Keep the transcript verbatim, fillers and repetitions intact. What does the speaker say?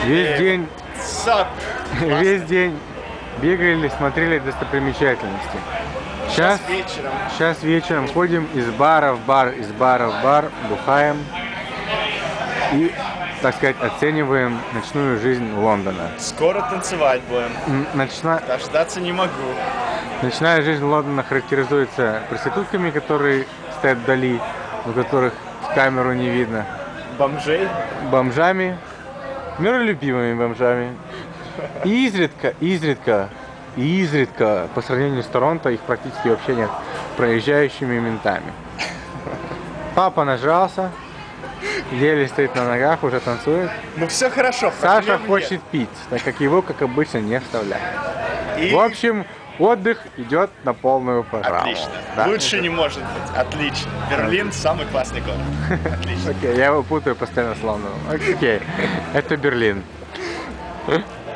Весь день, Сад. весь день бегали, смотрели достопримечательности. Сейчас, Сейчас вечером. сейчас вечером ходим из бара в бар, из бара в бар, бухаем и, так сказать, оцениваем ночную жизнь Лондона. Скоро танцевать будем. М, Ночна... Дождаться не могу. Ночная жизнь Лондона характеризуется проститутками, которые стоят вдали, у которых в камеру не видно, Бомжей. бомжами, миролюбивыми бомжами. И изредка, изредка, и изредка, по сравнению с Торонто, их практически вообще нет, проезжающими ментами. Папа нажрался, еле стоит на ногах, уже танцует. Ну все хорошо. Саша проблем хочет нет. пить, так как его, как обычно, не вставляют. И... В общем, отдых идет на полную программу. Отлично. Да. Лучше не может быть. Отлично. Берлин самый классный город. Отлично. Окей, я его путаю постоянно с Лондоном. Окей, это Берлин.